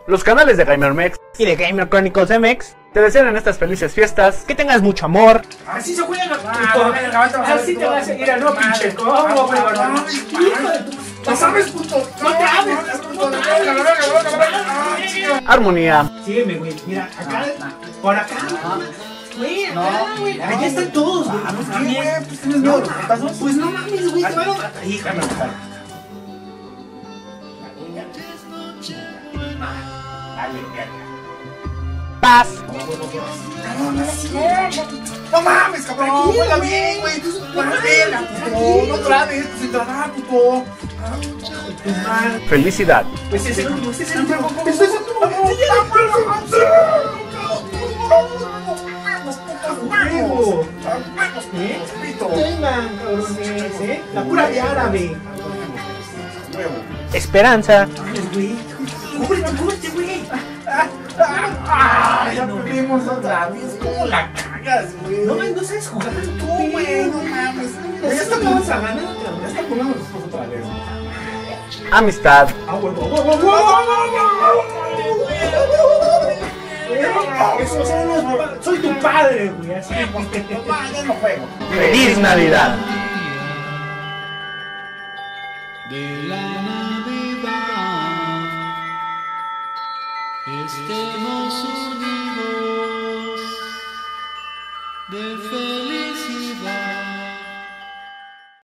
Los canales de GamerMex y de Gamer Chronicles MX te desean en estas felices fiestas que tengas mucho amor. Así se juega la Así te vas a ir a no pinche cómo, no sabes, puto. No te hables, armonía, sígueme, güey. Mira, acá, por acá. Güey, acá, güey. Allá están todos, güey. Pues tienes miedo, Pues no mames, güey. Híjame, Paz. no mames, cabrón, juega bien, güey. Juega, puto. No trabes, sin trabar, puto. felicidad, Pues es el último, este es el último. Tengan, cabrones, la pura de árabe. Esperanza. Cúbrete, güey. Ya perdimos otra vez. ¿Cómo la cagas, güey? No sabes jugar. Tú, güey, no mames. Ya está vamos a ganar. Ya está pongamos después otra vez. amistad, Soy tu padre, güey. Así Ya no juego. feliz Navidad. De la Navidad estemos unidos.